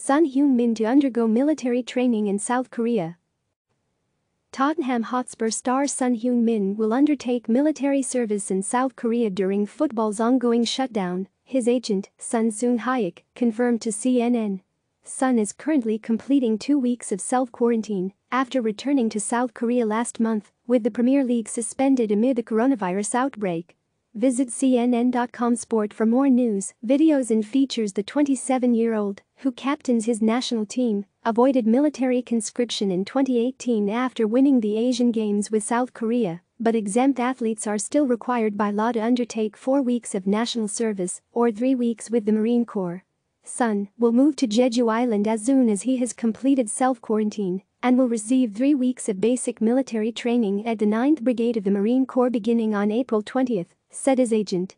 Son Heung-Min to undergo military training in South Korea. Tottenham Hotspur star Son Heung-Min will undertake military service in South Korea during football's ongoing shutdown, his agent, Seung-hyuk, confirmed to CNN. Son is currently completing 2 weeks of self-quarantine after returning to South Korea last month, with the Premier League suspended amid the coronavirus outbreak. Visit CNN.com Sport for more news, videos and features. The 27-year-old, who captains his national team, avoided military conscription in 2018 after winning the Asian Games with South Korea, but exempt athletes are still required by law to undertake 4 weeks of national service or 3 weeks with the Marine Corps. Son will move to Jeju Island as soon as he has completed self-quarantine and will receive 3 weeks of basic military training at the 9th Brigade of the Marine Corps beginning on April 20, said his agent.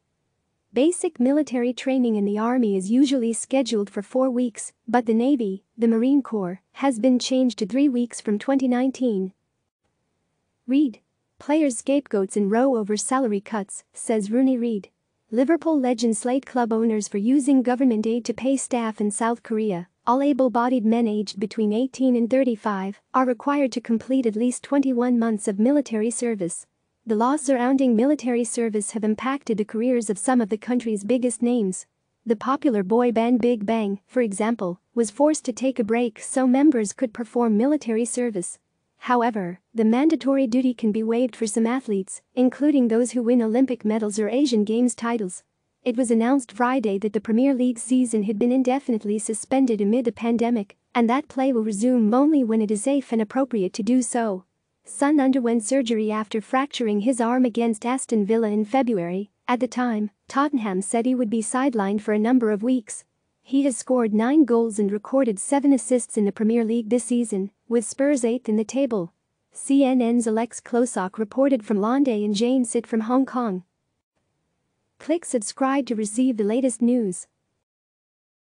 Basic military training in the Army is usually scheduled for 4 weeks, but the Navy, the Marine Corps, has been changed to 3 weeks from 2019. Reid. Players scapegoats in row over salary cuts, says Rooney Reid. Liverpool legend slate club owners for using government aid to pay staff in South Korea. All able-bodied men aged between 18 and 35 are required to complete at least 21 months of military service. The laws surrounding military service have impacted the careers of some of the country's biggest names. The popular boy band Big Bang, for example, was forced to take a break so members could perform military service. However, the mandatory duty can be waived for some athletes, including those who win Olympic medals or Asian Games titles. It was announced Friday that the Premier League season had been indefinitely suspended amid the pandemic, and that play will resume only when it is safe and appropriate to do so. Son underwent surgery after fracturing his arm against Aston Villa in February. At the time, Tottenham said he would be sidelined for a number of weeks. He has scored 9 goals and recorded 7 assists in the Premier League this season, with Spurs 8th in the table. CNN's Alex Klosak reported from London and Jane Sit from Hong Kong. Click subscribe to receive the latest news.